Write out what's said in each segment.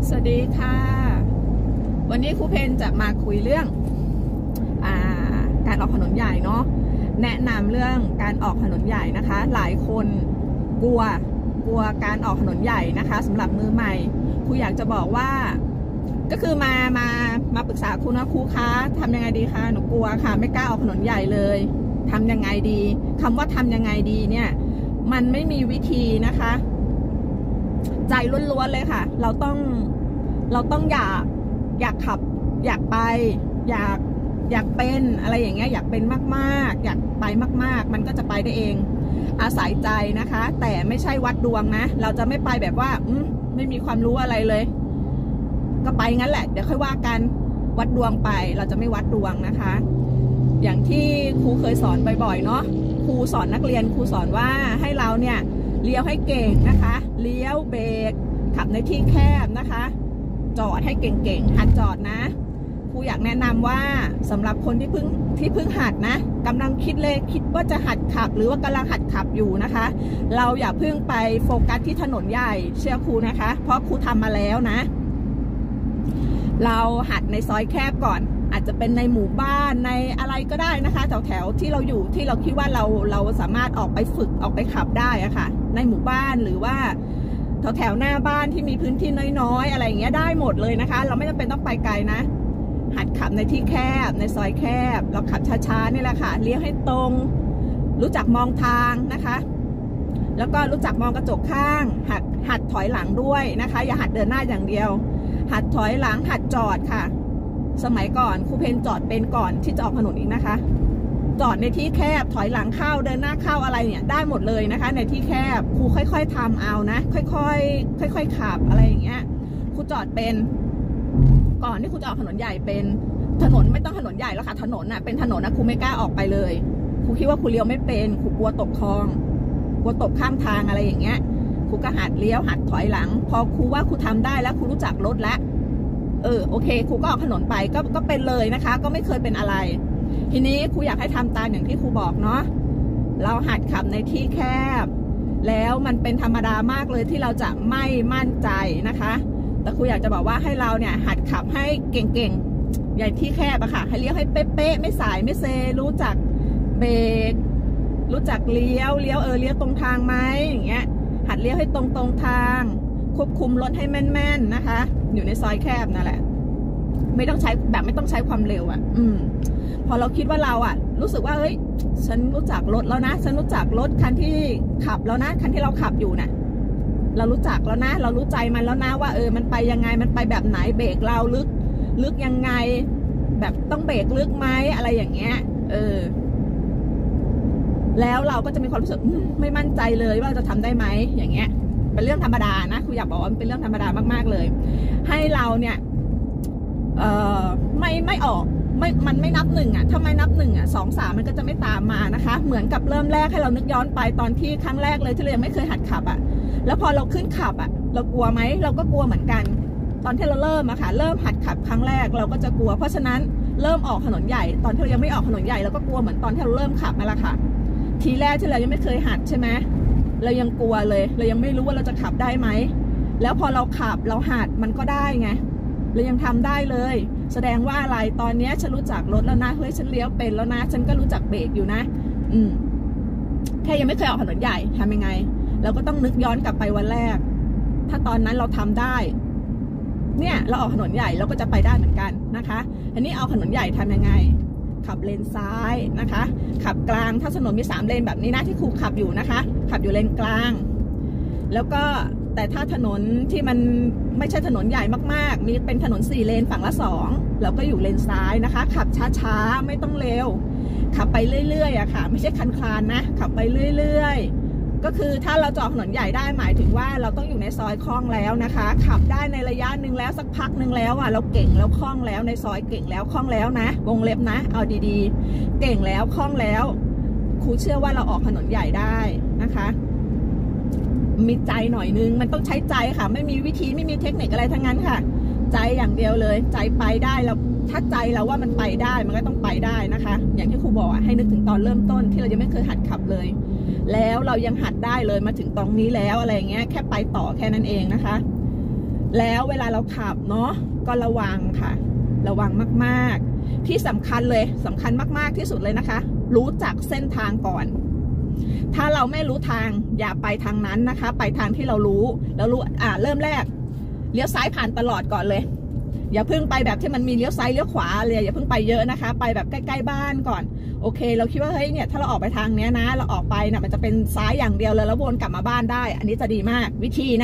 สวัสดีค่ะวันนี้ครูเพนจะมาคุยเรื่องการออกถนนใหญ่เนาะแนะนำเรื่องการออกถนนใหญ่นะคะหลายคนกลัวการออกถนนใหญ่นะคะสำหรับมือใหม่ครูอยากจะบอกว่าก็คือมาปรึกษาครูนะครูคะทำยังไงดีคะหนูกลัวค่ะไม่กล้าออกถนนใหญ่เลยทำยังไงดีคำว่าทำยังไงดีเนี่ยมันไม่มีวิธีนะคะใจล้วนๆเลยค่ะเราต้องอยากขับอยากไปอยากเป็นอะไรอย่างเงี้ยอยากเป็นมากๆอยากไปมากๆมันก็จะไปได้เองอาศัยใจนะคะแต่ไม่ใช่วัดดวงนะเราจะไม่ไปแบบว่าไม่มีความรู้อะไรเลยก็ไปงั้นแหละเดี๋ยวค่อยว่ากันวัดดวงไปเราจะไม่วัดดวงนะคะอย่างที่ครูเคยสอนบ่อยๆเนาะครูสอนนักเรียนครูสอนว่าให้เราเนี่ยเลี้ยวให้เก่งนะคะเลี้ยวเบรกขับในที่แคบนะคะจอดให้เก่งๆหัดจอดนะครูอยากแนะนำว่าสำหรับคนที่เพิ่งหัดนะกำลังคิดว่าจะหัดขับหรือว่ากำลังหัดขับอยู่นะคะเราอย่าเพิ่งไปโฟกัสที่ถนนใหญ่เชื่อครูนะคะเพราะครูทำมาแล้วนะเราหัดในซอยแคบก่อนอาจจะเป็นในหมู่บ้านในอะไรก็ได้นะคะแถวที่เราอยู่ที่เราคิดว่าเราสามารถออกไปฝึกออกไปขับได้อะค่ะในหมู่บ้านหรือว่าแถวหน้าบ้านที่มีพื้นที่น้อยๆอะไรอย่างเงี้ยได้หมดเลยนะคะเราไม่จำเป็นต้องไปไกลนะหัดขับในที่แคบในซอยแคบเราขับช้าๆนี่แหละค่ะเลี้ยวให้ตรงรู้จักมองทางนะคะแล้วก็รู้จักมองกระจกข้างหัดถอยหลังด้วยนะคะอย่าหัดเดินหน้าอย่างเดียวหัดถอยหลังหัดจอดค่ะสมัยก่อนครูเพนจอดเป็นก่อนที่จะออกถนนอีกนะคะจอดในที่แคบถอยหลังเข้าเดินหน้าเข้าอะไรเนี่ยได้หมดเลยนะคะในที่แคบครูค่อยๆทำเอานะค่อยๆขับอะไรอย่างเงี้ยครูจอดเป็นก่อนที่ครูจะออกถนนใหญ่เป็นถนนไม่ต้องถนนใหญ่แล้วค่ะถนนน่ะเป็นถนนนะครูไม่กล้าออกไปเลยครูคิดว่าครูเลี้ยวไม่เป็นครูกลัวตกคลองกลัวตกข้างทางอะไรอย่างเงี้ยครูก็หัดเลี้ยวหัดถอยหลังพอครูว่าครูทำได้แล้วครูรู้จักรถแล้วโอเคครูก็ออกถนนไปก็เป็นเลยนะคะก็ไม่เคยเป็นอะไรทีนี้ครูอยากให้ทำตามอย่างที่ครูบอกเนาะเราหัดขับในที่แคบแล้วมันเป็นธรรมดามากเลยที่เราจะไม่มั่นใจนะคะแต่ครูอยากจะบอกว่าให้เราเนี่ยหัดขับให้เก่งๆใหญ่ที่แคบอะค่ะให้เลี้ยวให้เป๊ะๆไม่สายไม่เซรู้จักเบรกรู้จักเลี้ยวเลี้ยวตรงทางไหมอย่างเงี้ยหัดเลี้ยวให้ตรงทางควบคุมรถให้แม่นๆนะคะอยู่ในซอยแคบนั่นแหละไม่ต้องใช้ความเร็วอ่ะพอเราคิดว่าเราอ่ะรู้สึกว่าเฮ้ยฉันรู้จักรถแล้วนะฉันรู้จักรถคันที่ขับแล้วนะคันที่เราขับอยู่น่ะเรารู้จักแล้วนะเรารู้ใจมันแล้วนะว่ามันไปยังไงมันไปแบบไหนเบรกเราลึกยังไงแบบต้องเบรกลึกไหมอะไรอย่างเงี้ยแล้วเราก็จะมีความรู้สึกไม่มั่นใจเลยว่าเราจะทำได้ไหมอย่างเงี้ยเป็นเรื่องธรรมดานะครูอยากบอกว่ามันเป็นเรื่องธรรมดามากๆเลยให้เราเนี่ยไม่ออกมันไม่นับหนึ่งอ่ะถ้าไม่นับหนึ่งอ่ะ2 3มันก็จะไม่ตามมานะคะเหมือนกับเริ่มแรกให้เรานึกย้อนไปตอนที่ครั้งแรกเลยที่เรายังไม่เคยหัดขับอ่ะแล้วพอเราขึ้นขับอ่ะเรากลัวไหมเราก็กลัวเหมือนกันตอนที่เราเริ่มอะค่ะเริ่มหัดขับครั้งแรกเราก็จะกลัวเพราะฉะนั้นเริ่มออกถนนใหญ่ตอนที่เรายังไม่ออกถนนใหญ่เราก็กลัวเหมือนตอนที่เราเริ่มขับนั่นแหละค่ะทีแรกที่เรายังไม่เคยหัดใช่ไหมเรายังกลัวเลยเรายังไม่รู้ว่าเราจะขับได้ไหมแล้วพอเราขับเราหัดมันก็ได้ไงเรายังทำได้เลยแสดงว่าอะไรตอนนี้ฉันรู้จักรถแล้วนะเฮ้ยฉันเลี้ยวเป็นแล้วนะฉันก็รู้จักเบรกอยู่นะแค่ยังไม่เคยออกถนนใหญ่ทำยังไงเราก็ต้องนึกย้อนกลับไปวันแรกถ้าตอนนั้นเราทำได้เนี่ยเราออกถนนใหญ่เราก็จะไปได้เหมือนกันนะคะอันนี้เอาถนนใหญ่ทำยังไงขับเลนซ้ายนะคะขับกลางถ้าถนนมี3 เลนแบบนี้นะที่ครูขับอยู่นะคะขับอยู่เลนกลางแล้วก็แต่ถ้าถนนที่มันไม่ใช่ถนนใหญ่มากๆมีเป็นถนน4 เลนฝั่งละ2เราก็อยู่เลนซ้ายนะคะขับช้าๆไม่ต้องเร็วขับไปเรื่อยๆอะค่ะไม่ใช่คันคลานนะขับไปเรื่อยๆก็คือถ้าเราจะออกถนนใหญ่ได้หมายถึงว่าเราต้องอยู่ในซอยคล่องแล้วนะคะขับได้ในระยะหนึ่งแล้วสักพักหนึ่งแล้วอะเราเก่งแล้วคล่องแล้วในซอยเก่งแล้วคล่องแล้วนะวงเล็บนะเอาดีๆเก่งแล้วคล่องแล้วครูเชื่อว่าเราออกถนนใหญ่ได้นะคะมีใจหน่อยนึงมันต้องใช้ใจค่ะไม่มีวิธีไม่มีเทคนิคอะไรทั้งนั้นค่ะใจอย่างเดียวเลยใจไปได้เราถ้าใจเราว่ามันไปได้มันก็ต้องไปได้นะคะอย่างที่ครูบอกให้นึกถึงตอนเริ่มต้นที่เรายังไม่เคยหัดขับเลยแล้วเรายังหัดได้เลยมาถึงตรงนี้แล้วอะไรเงี้ยแค่ไปต่อแค่นั้นเองนะคะแล้วเวลาเราขับเนาะก็ระวังค่ะระวังมากๆที่สำคัญเลยสำคัญมากๆที่สุดเลยนะคะรู้จักเส้นทางก่อนถ้าเราไม่รู้ทางอย่าไปทางนั้นนะคะไปทางที่เรารู้แล้วรู้เริ่มแรกเลี้ยวซ้ายผ่านตลอดก่อนเลยอย่าเพิ่งไปแบบที่มันมีเลี้ยวซ้ายเลี้ยวขวาเลยอย่าเพิ่งไปเยอะนะคะไปแบบใกล้ๆบ้านก่อนโอเคเราคิดว่าเฮ้ยเนี่ยถ้าเราออกไปทางเนี้ยนะเราออกไปเนี่ยมันจะเป็นซ้ายอย่างเดียวเลยแล้ววนกลับมาบ้านได้อันนี้จะดีมากวิธี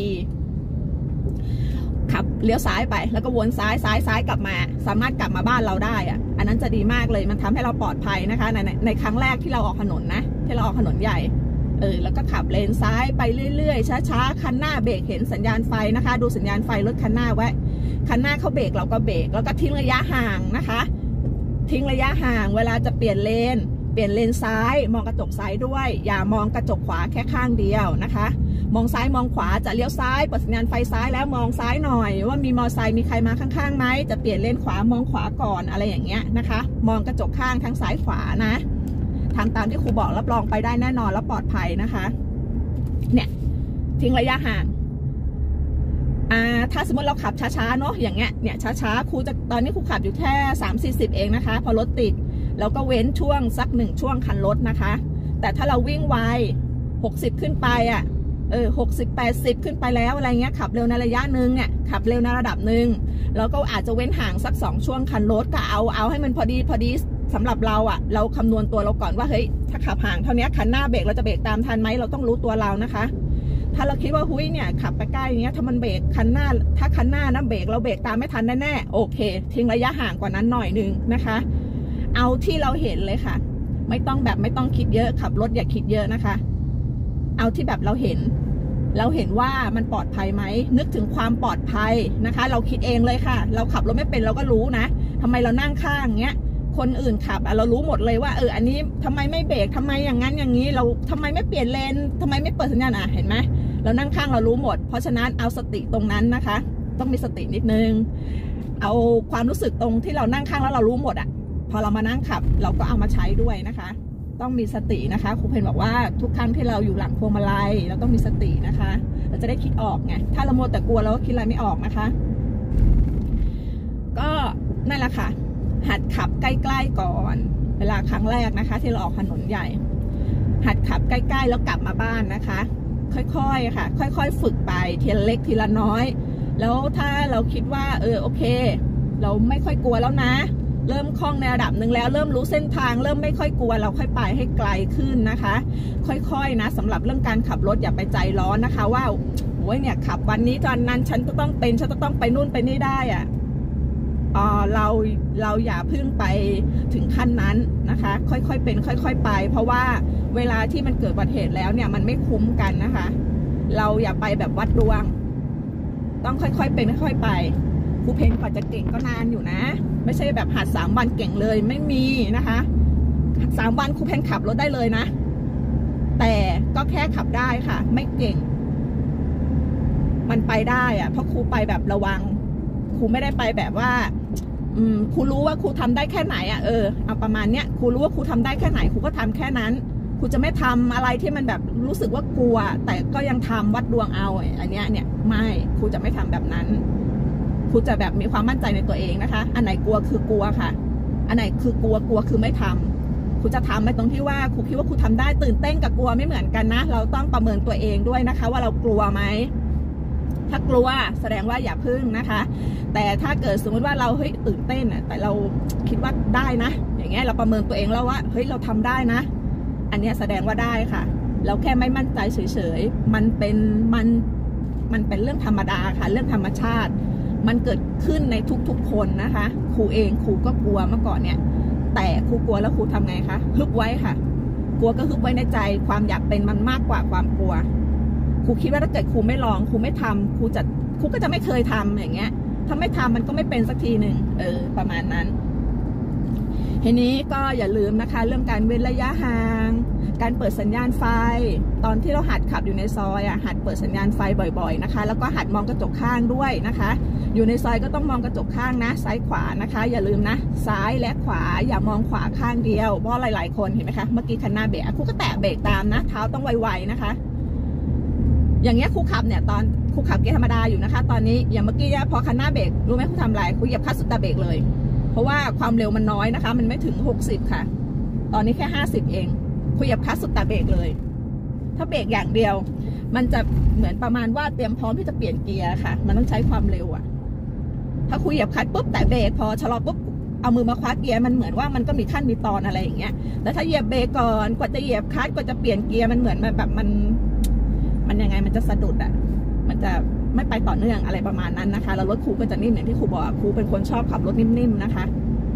ขับเลี้ยวซ้ายไปแล้วก็วนซ้ายกลับมาสามารถกลับมาบ้านเราได้อะอันนั้นจะดีมากเลยมันทำให้เราปลอดภัยนะคะในครั้งแรกที่เราออกถนนนะที่เราออกถนนใหญ่แล้วก็ขับเลนซ้ายไปเรื่อยๆช้าๆคันหน้าเบรกเห็นสัญญาณไฟนะคะดูสัญญาณไฟรถคันหน้าไว้คันหน้าเขาเบรกเราก็เบรกแล้วก็ทิ้งระยะห่างนะคะทิ้งระยะห่างเวลาจะเปลี่ยนเลนซ้ายมองกระจกซ้ายด้วยอย่ามองกระจกขวาแค่ข้างเดียวนะคะมองซ้ายมองขวาจะเลี้ยวซ้ายเปิดสัญญาณไฟซ้ายแล้วมองซ้ายหน่อยว่ามีมอเตอร์ไซค์มีใครมาข้างๆไหมจะเปลี่ยนเลนขวามองขวาก่อนอะไรอย่างเงี้ยนะคะมองกระจกข้างทั้งซ้ายขวานะทำตามที่ครูบอกรับรองไปได้แน่นอนและปลอดภัยนะคะเนี่ยทิ้งระยะห่างถ้าสมมติเราขับช้าๆเนาะอย่างเงี้ยเนี่ยช้าๆครูจะตอนนี้ครูขับอยู่แค่30-40เองนะคะพอรถติดแล้วก็เว้นช่วงสัก1ช่วงคันรถนะคะแต่ถ้าเราวิ่งไว60ขึ้นไป60-80ขึ้นไปแล้วอะไรเงี้ยขับเร็วในระยะหนึ่งเนี่ยขับเร็วในระดับหนึ่งแล้วก็อาจจะเว้นห่างสัก2ช่วงคันรถก็เอาให้มันพอดีสำหรับเราเราคำนวณตัวเราก่อนว่าเฮ้ยถ้าขับห่างเท่านี้คันหน้าเบรกเราจะเบรกตามทันไหมเราต้องรู้ตัวเรานะคะถ้าเราคิดว่าหุ้ยเนี่ยขับไปใกล้อย่างเงี้ยถ้ามันเบรกคันหน้าถ้าคันหน้านะเบรกเราเบรกตามไม่ทันแน่ๆโอเคทิ้งระยะห่างกว่านั้นหน่อยนึงนะคะเอาที่เราเห็นเลยค่ะไม่ต้องคิดเยอะขับรถอย่าคิดเยอะนะคะเอาที่แบบเราเห็นว่ามันปลอดภัยไหมนึกถึงความปลอดภัยนะคะเราคิดเองเลยค่ะเราขับรถไม่เป็นเราก็รู้นะทำไมเรานั่งข้างเงี้ยคนอื่นขับเรารู้หมดเลยว่าอันนี้ทำไมไม่เบรกทำไมอย่างนั้นอย่างนี้เราทำไมไม่เปลี่ยนเลนทำไมไม่เปิดสัญญาณเห็นไหมเรานั่งข้างเรารู้หมดเพราะฉะนั้นเอาสติตรงนั้นนะคะต้องมีสตินิดนึงเอาความรู้สึกตรงที่เรานั่งข้างแล้วเรารู้หมดพอเรามานั่งขับเราก็เอามาใช้ด้วยนะคะต้องมีสตินะคะครูเพนบอกว่าทุกครั้งที่เราอยู่หลังพวงมาลัยเราต้องมีสตินะคะเราจะได้คิดออกไงถ้าเราโมแต่กลัวเราก็คิดอะไรไม่ออกนะคะก็นั่นแหละค่ะหัดขับใกล้ๆก่อนเวลาครั้งแรกนะคะที่เราออกถนนใหญ่หัดขับใกล้ๆแล้วกลับมาบ้านนะคะค่อยๆค่ะค่อยๆฝึกไปทีละเล็กทีละน้อยแล้วถ้าเราคิดว่าโอเคเราไม่ค่อยกลัวแล้วนะเริ่มคล่องในระดับหนึ่งแล้วเริ่มรู้เส้นทางเริ่มไม่ค่อยกลัวเราค่อยไปให้ไกลขึ้นนะคะค่อยๆนะสำหรับเรื่องการขับรถอย่าไปใจร้อนนะคะว่าโอ้ยเนี่ยขับวันนี้ตอนนั้นฉันจะต้องไปนู่นไปนี่ได้เราอย่าพึ่งไปถึงขั้นนั้นนะคะค่อยๆเป็นค่อยๆไปเพราะว่าเวลาที่มันเกิดอุบัติเหตุแล้วเนี่ยมันไม่คุ้มกันนะคะเราอย่าไปแบบวัดดวงต้องค่อยๆเป็นค่อยๆไปครูเพนกว่าจะเก่งก็นานอยู่นะไม่ใช่แบบหัด3 วันเก่งเลยไม่มีนะคะ3 วันครูเพนขับรถได้เลยนะแต่ก็แค่ขับได้ค่ะไม่เก่งมันไปได้เพราะครูไปแบบระวังครูไม่ได้ไปแบบว่าครูรู้ว่าครูทำได้แค่ไหนเอาประมาณเนี้ยครูรู้ว่าครูทำได้แค่ไหนครูก็ทำแค่นั้นครูจะไม่ทำอะไรที่มันแบบรู้สึกว่ากลัวแต่ก็ยังทำวัดดวงเอาอันเนี้ยเนี่ยไม่ครูจะไม่ทำแบบนั้นครูจะแบบมีความมั่นใจในตัวเองนะคะอันไหนกลัวคือกลัวค่ะอันไหนคือกลัวคือไม่ทำครูจะทำไปตรงที่ว่าครูคิดว่าครูทำได้ตื่นเต้นกับกลัวไม่เหมือนกันนะเราต้องประเมินตัวเองด้วยนะคะว่าเรากลัวไหมถ้ากลัวแสดงว่าอย่าพึ่งนะคะแต่ถ้าเกิดสมมติว่าเราเฮ้ยตื่นเต้นแต่เราคิดว่าได้นะอย่างเงี้ยเราประเมินตัวเองแล้วว่าเฮ้ยเราทำได้นะอันนี้แสดงว่าได้ค่ะเราแค่ไม่มั่นใจเฉยๆมันเป็นเรื่องธรรมดาค่ะเรื่องธรรมชาติมันเกิดขึ้นในทุกๆคนนะคะครูเองครูก็กลัวเมื่อก่อนเนี่ยแต่ครูกลัวแล้วครูทำไงคะฮึบไว้ค่ะกลัวก็ฮึบไว้ในใจความอยากเป็นมันมากกว่าความกลัวครูคิดว่าถ้าเกิดครูไม่ลองครูไม่ทำครูก็จะไม่เคยทำอย่างเงี้ยถ้าไม่ทำมันก็ไม่เป็นสักทีหนึ่งประมาณนั้นทีนี้ก็อย่าลืมนะคะเรื่องการเว้นระยะห่างการเปิดสัญญาณไฟตอนที่เราหัดขับอยู่ในซอยหัดเปิดสัญญาณไฟบ่อยๆนะคะแล้วก็หัดมองกระจกข้างด้วยนะคะอยู่ในซอยก็ต้องมองกระจกข้างนะซ้ายขวานะคะอย่าลืมนะซ้ายและขวาอย่ามองขวาข้างเดียวเพราะหลายๆคนเห็นไหมคะเมื่อกี้คันหน้าเบรกครูก็แตะเบรกตามนะเท้าต้องไวๆนะคะอย่างเงี้ยครูขับเนี่ยตอนครูขับเกียร์ธรรมดาอยู่นะคะตอนนี้อย่างเมื่อกี้พอคันหน้าเบรกรู้ไหมครูทำอะไรครูเหยียบคลัตช์สุดตาเบรกเลยเพราะว่าความเร็วมันน้อยนะคะมันไม่ถึง60ค่ะตอนนี้แค่50เองครูเหยียบคลัตช์สุดตาเบรกเลยถ้าเบรกอย่างเดียวมันจะเหมือนประมาณว่าเตรียมพร้อมที่จะเปลี่ยนเกียร์ค่ะมันต้องใช้ความเร็วอะถ้าครูเหยียบคลัตช์ปุ๊บแต่เบรกพอชะลอปุ๊บเอามือมาคว้าเกียร์มันเหมือนว่ามันก็มีขั้นมีตอนอะไรอย่างเงี้ยแต่ถ้าเหยียบเบรกก่อนกว่าจะเหยียบคลัตช์กว่าจะเปลี่ยนเกียร์มันเหมือนแบบมันยังไงมันจะสะดุดอ่ะมันจะไม่ไปต่อเนื่องอะไรประมาณนั้นนะคะแล้วรถครูก็จะนิ่มอย่างที่ครูบอกครูเป็นคนชอบขับรถนิ่มๆนะคะ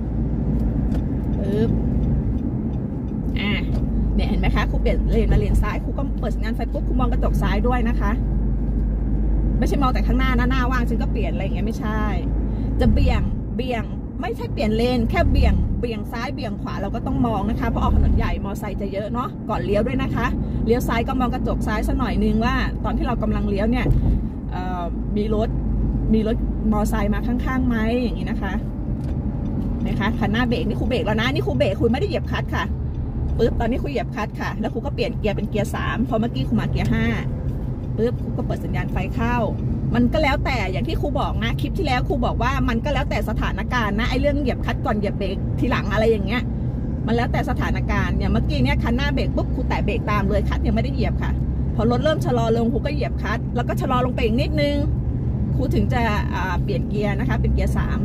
เนี่ยเห็นไหมคะครูเปลี่ยนเลนมาเลนซ้ายครูก็เปิดสัญญาณไฟปุ๊บครูมองกระจกซ้ายด้วยนะคะไม่ใช่มองแต่ข้างหน้านะหน้าว่างฉันก็เปลี่ยนอะไรอย่างเงี้ยไม่ใช่จะเบี่ยงไม่ใช่เปลี่ยนเลนแค่เบี่ยงซ้ายเบี่ยงขวาเราก็ต้องมองนะคะเพราะออกถนนใหญ่มอไซค์จะเยอะเนาะก่อนเลี้ยวด้วยนะคะเลี้ยวซ้ายก็มองกระจกซ้ายสักหน่อยนึงว่าตอนที่เรากำลังเลี้ยวเนี่ยมีรถมอไซค์มาข้างๆไหมอย่างนี้นะคะคันหน้าเบรกนี่ครูเบรกแล้วนะนี่ครูเบรกครูไม่ได้เหยียบคลัตช์ค่ะปึ๊บตอนนี้ครูเหยียบคลัตช์ค่ะแล้วครูก็เปลี่ยนเกียร์เป็นเกียร์3พอเมื่อกี้ครูมาเกียร์5ปึ๊บครูก็เปิดสัญญาณไฟเข้ามันก็แล้วแต่อย่างที่ครูบอกนะคลิปที่แล้วครูบอกว่ามันก็แล้วแต่สถานการณ์นะไอ้เรื่องเหยียบคลัตช์ก่อนเหยียบเบรกทีหลังอะไรอย่างเงี้ยมันแล้วแต่สถานการณ์อย่างเมื่อกี้เนี่ยคันหน้าเบรกปุ๊บครูแตะเบรกตามเลยคลัตช์ยังไม่ได้เหยียบค่ะพอรถเริ่มชะลอลงครูก็เหยียบคลัตช์แล้วก็ชะลอลงไปอีกนิดนึงครูถึงจะเปลี่ยนเกียร์นะคะเป็นเกียร์3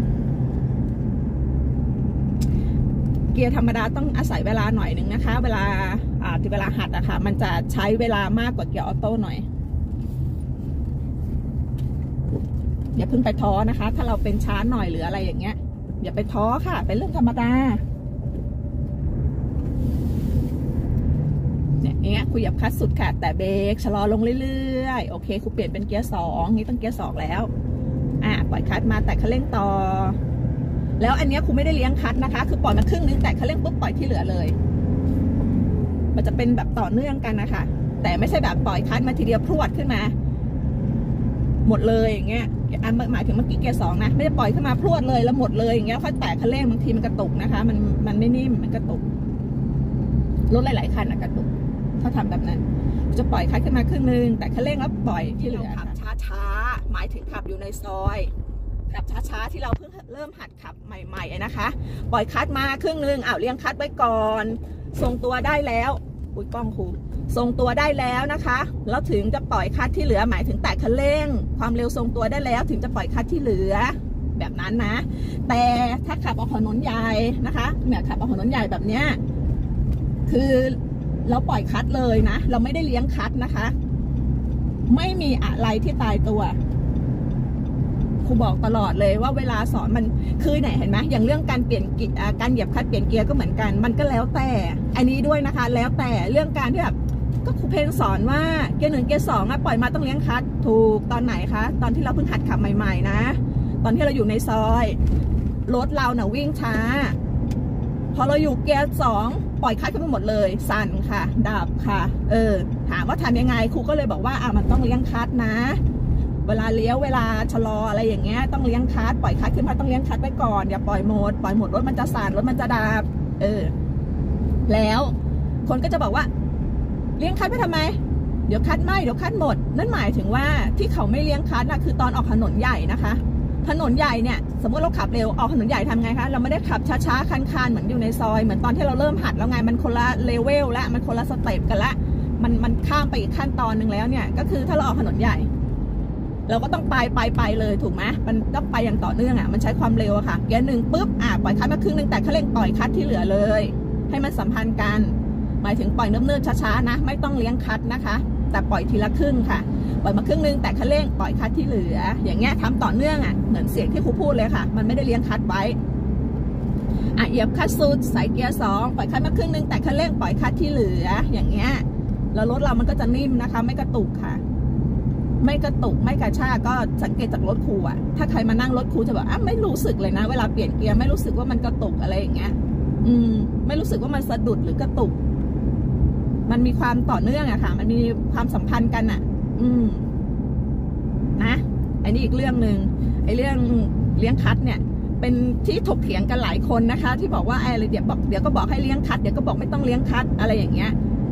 เกียร์ธรรมดาต้องอาศัยเวลาหน่อยหนึ่งนะคะเวลาหัดอะค่ะมันจะใช้เวลามากกว่าเกียร์ออโต้หน่อยอย่าเพิ่งไปท้อนะคะถ้าเราเป็นช้าหน่อยหรืออะไรอย่างเงี้ยอย่าไปท้อค่ะเป็นเรื่องธรรมดาเนี่ยอย่างเงี้ยครูเหยียบคลัตช์สุดค่ะแต่เบรกชะลอลงเรื่อยๆโอเคครูเปลี่ยนเป็นเกียร์2นี่ต้องเกียร์2แล้วปล่อยคลัตช์มาแต่คันเร่งต่อแล้วอันนี้ครูไม่ได้เลี้ยงคลัตช์นะคะคือปล่อยมาครึ่งนึงแต่คันเร่งปุ๊บปล่อยที่เหลือเลยมันจะเป็นแบบต่อเนื่องกันนะคะแต่ไม่ใช่แบบปล่อยคลัตช์มาทีเดียวพรวดขึ้นมาหมดเลยอย่างเงี้ยหมายถึงเมื่อกี้เกียร์2นะไม่ได้ปล่อยขึ้นมาพรวดเลยแล้วหมดเลยอย่างเงี้ยค่อยแตะคันเร่งบางทีมันกระตุกนะคะมันไม่นิ่มมันกระตุกรถหลายๆคันกระตุกถ้าทำแบบนั้นจะปล่อยคลัตช์ขึ้นมาครึ่งนึงแต่คันเร่งแล้วปล่อยที่เหลือขับช้าๆหมายถึงขับอยู่ในซอยขับช้าๆที่เราเพิ่งเริ่มหัดขับใหม่ๆนะคะปล่อยคลัตช์มาครึ่งนึงเลี้ยงคลัตช์ไว้ก่อนทรงตัวได้แล้วอุ้ยกล้องครูทรงตัวได้แล้วนะคะแล้วถึงจะปล่อยคลัตช์ที่เหลือหมายถึงแตะคันเร่งความเร็วทรงตัวได้แล้วถึงจะปล่อยคลัตช์ที่เหลือแบบนั้นนะแต่ถ้าขับออกถนนใหญ่นะคะเนี่ยขับออกถนนใหญ่แบบเนี้ยคือเราปล่อยคลัตช์เลยนะเราไม่ได้เลี้ยงคลัตช์นะคะไม่มีอะไรที่ตายตัวครูบอกตลอดเลยว่าเวลาสอนมันคือไหนเห็นไหมอย่างเรื่องการเปลี่ยนการเหยียบคลัตช์เปลี่ยนเกียร์ก็เหมือนกันมันก็แล้วแต่อันนี้ด้วยนะคะแล้วแต่เรื่องการที่แบบก็ครูเพลงสอนว่าเกียร์1เกียร์2ปล่อยมาต้องเลี้ยงคลัตช์ถูกตอนไหนคะตอนที่เราเพิ่งหัดขับใหม่ๆนะตอนที่เราอยู่ในซอยรถเราเนี่ยวิ่งช้าพอเราอยู่เกียร์2ปล่อยคลัตช์ขึ้นมาหมดเลยสั่นค่ะดับค่ะถามว่าทำยังไงครูก็เลยบอกว่ามันต้องเลี้ยงคลัตช์นะเวลาเลี้ยวเวลาชะลออะไรอย่างเงี้ยต้องเลี้ยงคลัตช์ปล่อยคลัตช์ขึ้นมาต้องเลี้ยงคลัตช์ไว้ก่อนอย่าปล่อยหมดรถมันจะสั่นรถมันจะดับแล้วคนก็จะบอกว่าเลี้ยงคลัตช์ไปทำไมเดี๋ยวคลัตช์ไม่เดี๋ยวคลัตช์หมดนั่นหมายถึงว่าที่เขาไม่เลี้ยงคลัตช์นะคือตอนออกถนนใหญ่นะคะถนนใหญ่เนี่ยสมมติเราขับเร็วออกถนนใหญ่ทำไงคะเราไม่ได้ขับช้าๆคันๆเหมือนอยู่ในซอยเหมือนตอนที่เราเริ่มหัดแล้วไงมันคนละเลเวลละมันคนละสเต็ปกันละมันข้ามไปอีกขั้นตอนหนึ่งแล้วเนี่ยก็คือถ้าเราออกถนนใหญ่เราก็ต้องไปเลยถูกไหมมันต้องไปอย่างต่อเนื่องมันใช้ความเร็วค่ะเกียร์1ปุ๊บปล่อยคลัตช์มาครึ่งนึงแต่คันเร่งปล่อยคลัตช์ที่เหลือเลยให้มันสัมพันธ์กันหมายถึงปล่อยเนิ่มๆช้าๆนะไม่ต้องเลี้ยงคลัตช์นะคะแต่ปล่อยทีละครึ่งค่ะปล่อยมาครึ่งนึงแต่คันเร่งปล่อยคลัตช์ที่เหลืออย่างเงี้ยทำต่อเนื่องเหมือนเสียงที่ครูพูดเลยค่ะมันไม่ได้เลี้ยงคลัตช์ไว้เหยียบคลัตช์สุดใส่เกียร์2ปล่อยคลัตช์มาครึ่งนึงแต่คันเร่งปล่อยคลัตช์ที่เหลืออย่างเงี้ยแล้วรถเรามันก็จะนิ่มนะคะไม่กระตุกค่ะไม่กระตุกไม่กระชากก็สังเกตจากรถครูถ้าใครมานั่งรถครูจะบอกไม่รู้สึกเลยนะเวลาเปลี่ยนเกียร์ไม่รู้สึกว่ามันกระตุกอะไรอย่างเงี้ยไม่รู้สึกว่ามันสะดุดหรือกระตุกมันมีความต่อเนื่องค่ะมันมีความสัมพันธ์กันนะอันนี้อีกเรื่องหนึ่งไอ้เรื่องเลี้ยงคลัตช์เนี่ยเป็นที่ถกเถียงกันหลายคนนะคะที่บอกว่าเดี๋ยวก็บอกให้เลี้ยงคลัตช์เดี๋ยวก็บอกไม่ต้องเลี้ยงคลัตช์อะไรอย่างเงี้ย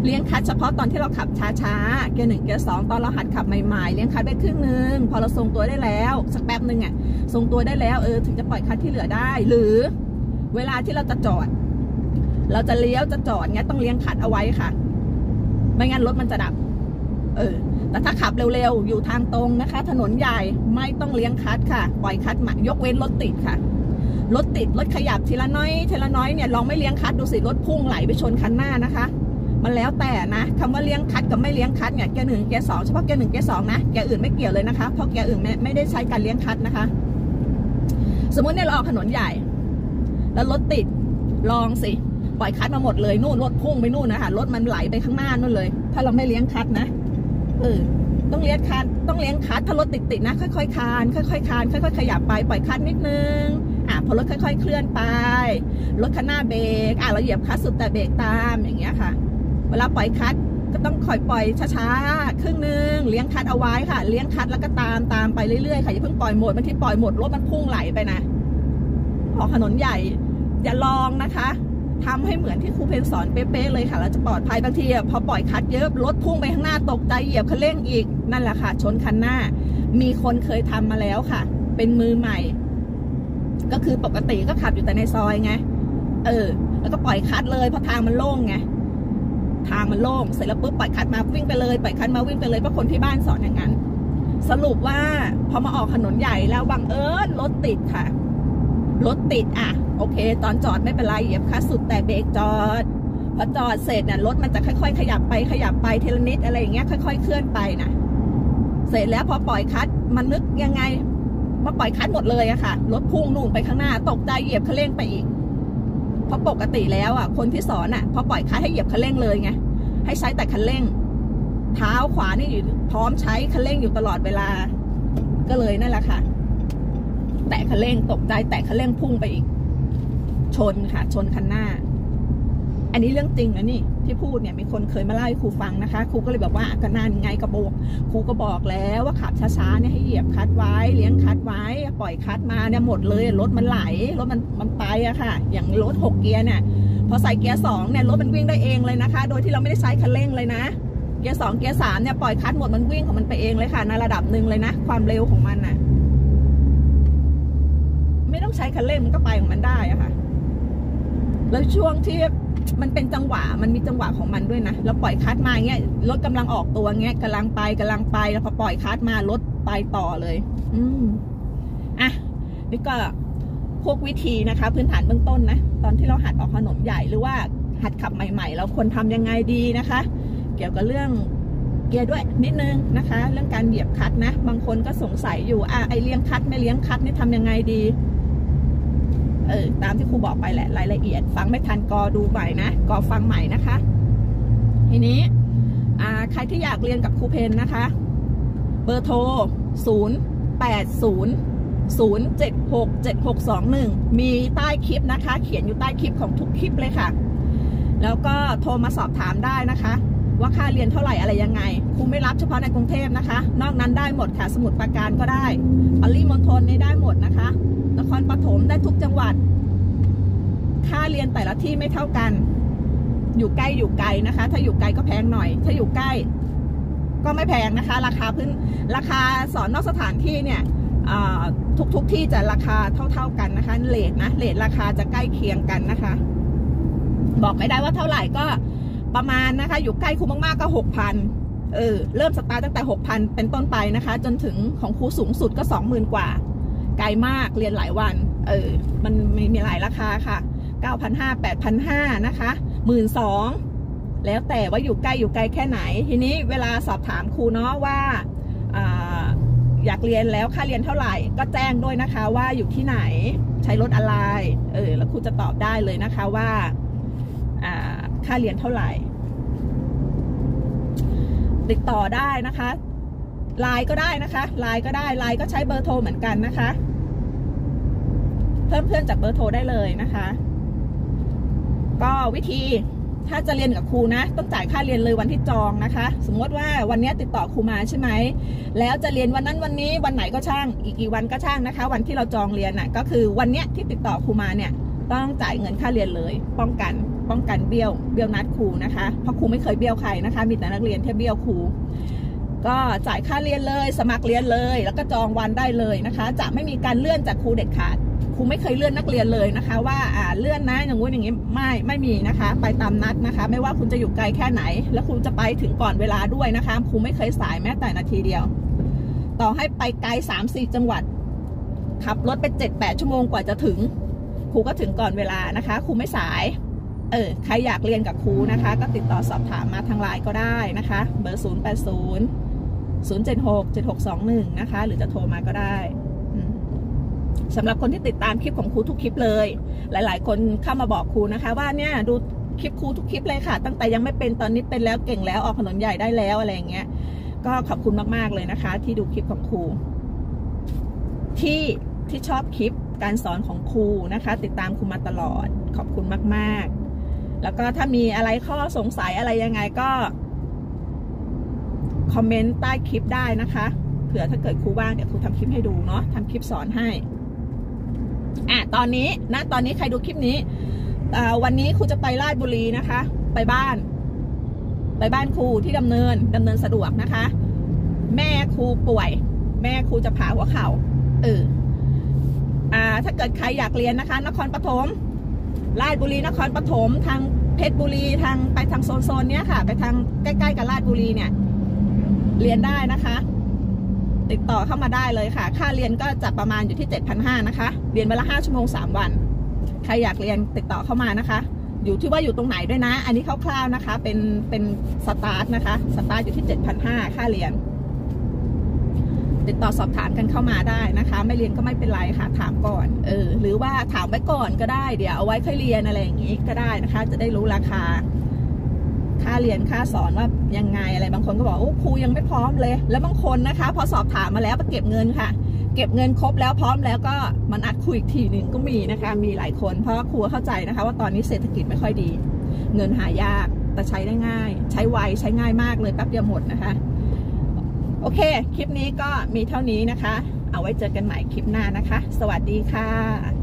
เลี้ยงคัดเฉพาะตอนที่เราขับช้าๆเกียร์ 1 เกียร์ 2ตอนเราหัดขับใหม่ๆเลี้ยงคัดไปครึ่งนึงพอเราทรงตัวได้แล้วสักแป๊บนึงอ่ะทรงตัวได้แล้วถึงจะปล่อยคัดที่เหลือได้หรือเวลาที่เราจะจอดเราจะเลี้ยวจะจอดเงี้ยต้องเลี้ยงคัดเอาไว้ค่ะไม่งั้นรถมันจะดับแต่ถ้าขับเร็วๆอยู่ทางตรงนะคะถนนใหญ่ไม่ต้องเลี้ยงคัดค่ะปล่อยคัดมายกเว้นรถติดค่ะรถติดรถขยับทีละน้อยเนี่ยลองไม่เลี้ยงคัดดูสิรถพุ่งไหลไปชนคันหน้านะคะมันแล้วแต่นะคำว่าเลี้ยงคัดกับไม่เลี้ยงคัดเนี่ยเกียร์ 1 เกียร์ 2เฉพาะเกียร์ 1 เกียร์ 2นะเกียร์อื่นไม่เกี่ยวเลยนะคะเพราะเกียร์อื่นไม่ได้ใช้การเลี้ยงคัดนะคะสมมติเนี่ยเราออกถนนใหญ่แล้วรถติดลองสิปล่อยคัดมาหมดเลยนู่นรถพุ่งไปนู่นนะคะรถมันไหลไปข้างหน้านู่นเลยถ้าเราไม่เลี้ยงคัดนะต้องเลี้ยงคัดถ้ารถติดนะค่อยๆคานค่อยๆขยับไปปล่อยคัดนิดนึงพอรถค่อยๆเคลื่อนไปรถข้างหน้าเบรกเราเหยียบคัดสุดแต่เบรกตามอย่างเงี้ยค่ะเวลาปล่อยคัดก็ต้องคอยปล่อยช้าๆครึ่งนึงเลี้ยงคัดเอาไว้ค่ะเลี้ยงคัดแล้วก็ตามไปเรื่อยๆค่ะอย่าเพิ่งปล่อยหมดบางทีปล่อยหมดรถมันพุ่งไหลไปนะออกถนนใหญ่อย่าลองนะคะทำให้เหมือนที่ครูเพนสอนเป๊ะๆเลยค่ะเราจะปลอดภัยบางทีพอปล่อยคัดเยอะรถพุ่งไปข้างหน้าตกใจเหยียบคันเร่งอีกนั่นแหละค่ะชนคันหน้ามีคนเคยทำมาแล้วค่ะเป็นมือใหม่ก็คือปกติก็ขับอยู่แต่ในซอยไงแล้วก็ปล่อยคัดเลยเพราะทางมันโล่งไงทางมันโล่งเสร็จแล้วปุ๊บปล่อยคัดมาวิ่งไปเลยปล่อยคัดมาวิ่งไปเลยเพราะคนที่บ้านสอนอย่างนั้นสรุปว่าพอมาออกถนนใหญ่แล้วบังเอิญรถติดค่ะรถติดโอเคตอนจอดไม่เป็นไรเหยียบคัดสุดแต่เบรกจอดพอจอดเสร็จเนี่ยรถมันจะค่อยๆขยับไปทีละนิดอะไรอย่างเงี้ยค่อยๆเคลื่อนไปนะเสร็จแล้วพอปล่อยคัดมันนึกยังไงมาปล่อยคัดหมดเลยอะค่ะรถพุ่งนู่นไปข้างหน้าตกใจเหยียบคันเร่งไปอีกเพราะปกติแล้วคนที่สอนพอปล่อยคัดให้เหยียบคันเร่งเลยไงให้ใช้แต่คันเร่งเท้าขวานี่อยู่พร้อมใช้คันเร่งอยู่ตลอดเวลาก็เลยนั่นแหละค่ะแตะคันเร่งตกใจแตะคันเร่งพุ่งไปอีกชนค่ะชนคันหน้าอันนี้เรื่องจริงนะนี่ที่พูดเนี่ยมีคนเคยมาเล่าให้ครูฟังนะคะครูก็เลยแบบว่าก็นานไงกระโบกครูก็บอกแล้วว่าขับช้าๆเนี่ยให้เหยียบคัดไว้เลี้ยงคัดไว้ปล่อยคัดมาเนี่ยหมดเลยรถมันไหลรถมันไปอะค่ะอย่างรถ6 เกียร์เนี่ยพอใส่เกียร์ 2เนี่ยรถมันวิ่งได้เองเลยนะคะโดยที่เราไม่ได้ใช้คันเร่งเลยนะเกียร์ 2 เกียร์ 3เนี่ยปล่อยคัดหมดมันวิ่งของมันไปเองเลยค่ะในระดับหนึ่งเลยนะความเร็วของมันน่ะไม่ต้องใช้คันเร่งมันก็ไปของมันได้อะค่ะแล้วช่วงที่มันเป็นจังหวะมันมีจังหวะของมันด้วยนะเราปล่อยคัดมาเงี้ยรถกำลังออกตัวเงี้ยกำลังไปแล้วพอปล่อยคัดมารถไปต่อเลยนี่ก็พวกวิธีนะคะพื้นฐานเบื้องต้นนะตอนที่เราหัดออกถนนใหญ่หรือว่าหัดขับใหม่ๆเราควรทำยังไงดีนะคะเกี่ยวกับเรื่องเกียร์ด้วยนิดนึงนะคะเรื่องการเหยียบคัดนะบางคนก็สงสัยอยู่ไอเลี้ยงคัดไม่เลี้ยงคัดนี่ทำยังไงดีตามที่ครูบอกไปแหละรายละเอียดฟังไม่ทันก็ดูใหม่นะก็ฟังใหม่นะคะทีนี้ใครที่อยากเรียนกับครูเพนนะคะเบอร์โทร0800767621มีใต้คลิปนะคะเขียนอยู่ใต้คลิปของทุกคลิปเลยค่ะแล้วก็โทรมาสอบถามได้นะคะว่าค่าเรียนเท่าไหร่อะไรยังไงครูไม่รับเฉพาะในกรุงเทพนะคะนอกนั้นได้หมดค่ะสมุทรปราการก็ได้ปริมณฑลนี่ได้หมดนะคะนครปฐมได้ทุกจังหวัดค่าเรียนแต่ละที่ไม่เท่ากันอยู่ใกล้อยู่ไกลนะคะถ้าอยู่ไกลก็แพงหน่อยถ้าอยู่ใกล้ก็ไม่แพงนะคะราคาสอนนอกสถานที่เนี่ยทุกที่จะราคาเท่ากันนะคะเรทราคาจะใกล้เคียงกันนะคะบอกไม่ได้ว่าเท่าไหร่ก็ประมาณนะคะอยู่ใกล้ครูมากๆก็ 6,000 เริ่มสตาร์ตตั้งแต่ 6,000 เป็นต้นไปนะคะจนถึงของครูสูงสุดก็ 20,000 กว่าไกลมากเรียนหลายวันมันมีหลายราคาค่ะ 9,500 8,500 นะคะ 12,000 แล้วแต่ว่าอยู่ใกล้แค่ไหนทีนี้เวลาสอบถามครูเนาะว่าอยากเรียนแล้วค่าเรียนเท่าไหร่ก็แจ้งด้วยนะคะว่าอยู่ที่ไหนใช้รถอะไรแล้วครูจะตอบได้เลยนะคะว่าค่าเรียนเท่าไหร่ติดต่อได้นะคะไลน์ก็ได้นะคะไลน์ก็ใช้เบอร์โทรเหมือนกันนะคะเพิ่มเพื่อนจากเบอร์โทรได้เลยนะคะก็วิธีถ้าจะเรียนกับครูนะต้องจ่ายค่าเรียนเลยวันที่จองนะคะสมมติว่าวันนี้ติดต่อครูมาใช่ไหมแล้วจะเรียนวันนั้นวันนี้วันไหนก็ช่างอีกกี่วันก็ช่างนะคะวันที่เราจองเรียนก็คือวันนี้ที่ติดต่อครูมาเนี่ยต้องจ่ายเงินค่าเรียนเลยป้องกันเบี้ยวนัดครูนะคะเพราะครูไม่เคยเบี้ยวใครนะคะมีแต่นักเรียนที่เบี้ยวครูก็จ่ายค่าเรียนเลยสมัครเรียนเลยแล้วก็จองวันได้เลยนะคะจะไม่มีการเลื่อนจากครูเด็ดขาดครูไม่เคยเลื่อนนักเรียนเลยนะคะว่าเลื่อนนะอย่างงู้นอย่างนี้ไม่มีนะคะไปตามนัดนะคะไม่ว่าคุณจะอยู่ไกลแค่ไหนแล้วครูจะไปถึงก่อนเวลาด้วยนะคะครูไม่เคยสายแม้แต่นาทีเดียวต่อให้ไปไกล 3-4 จังหวัดขับรถไป 7-8 ชั่วโมงกว่าจะถึงครูก็ถึงก่อนเวลานะคะครูไม่สายใครอยากเรียนกับครูนะคะก็ติดต่อสอบถามมาทางไลน์ก็ได้นะคะเบอร์080-076-7621นะคะหรือจะโทรมาก็ได้สำหรับคนที่ติดตามคลิปของครูทุกคลิปเลยหลายๆคนเข้ามาบอกครูนะคะว่าเนี่ยดูคลิปครูทุกคลิปเลยค่ะตั้งแต่ยังไม่เป็นตอนนี้เป็นแล้วเก่งแล้วออกถนนใหญ่ได้แล้วอะไรอย่างเงี้ยก็ขอบคุณมากๆเลยนะคะที่ดูคลิปของครูที่ชอบคลิปการสอนของครูนะคะติดตามครูมาตลอดขอบคุณมากๆแล้วก็ถ้ามีอะไรข้อสงสัยอะไรยังไงก็คอมเมนต์ใต้คลิปได้นะคะเผื่อถ้าเกิดครูว่างเดี๋ยวครูทำคลิปให้ดูเนาะทำคลิปสอนให้ตอนนี้ใครดูคลิปนี้วันนี้ครูจะไปราชบุรีนะคะไปบ้านครูที่ดำเนินสะดวกนะคะแม่ครูป่วยแม่ครูจะผ่าหัวเข่าถ้าเกิดใครอยากเรียนนะคะนครปฐมราชบุรีนครปฐมทางเพชรบุรีไปทางโซนเนี้ยค่ะไปทางใกล้ๆกับราชบุรีเนี่ยเรียนได้นะคะติดต่อเข้ามาได้เลยค่ะค่าเรียนก็จะประมาณอยู่ที่ 7,500 นะคะเรียนวันละ5 ชั่วโมง 3 วันใครอยากเรียนติดต่อเข้ามานะคะอยู่ที่ว่าอยู่ตรงไหนด้วยนะอันนี้คร่าวๆนะคะเป็นสตาร์ทนะคะสตาร์ทอยู่ที่ 7,500 ค่าเรียนติดต่อสอบถามกันเข้ามาได้นะคะไม่เรียนก็ไม่เป็นไรค่ะถามก่อนหรือว่าถามไว้ก่อนก็ได้เดี๋ยวเอาไว้ค่อยเรียนอะไรอย่างนี้ก็ได้นะคะจะได้รู้ราคาค่าเรียนค่าสอนว่ายังไงอะไรบางคนก็บอกโอ้ครูยังไม่พร้อมเลยแล้วบางคนนะคะพอสอบถามมาแล้วไปเก็บเงินค่ะเก็บเงินครบแล้วพร้อมแล้วก็มันอัดคุยอีกทีหนึ่งก็มีนะคะมีหลายคนเพราะครูเข้าใจนะคะว่าตอนนี้เศรษฐกิจไม่ค่อยดีเงินหายากแต่ใช้ได้ง่ายใช้ไวใช้ง่ายมากเลยแป๊บเดียวหมดนะคะโอเคคลิปนี้ก็มีเท่านี้นะคะเอาไว้เจอกันใหม่คลิปหน้านะคะสวัสดีค่ะ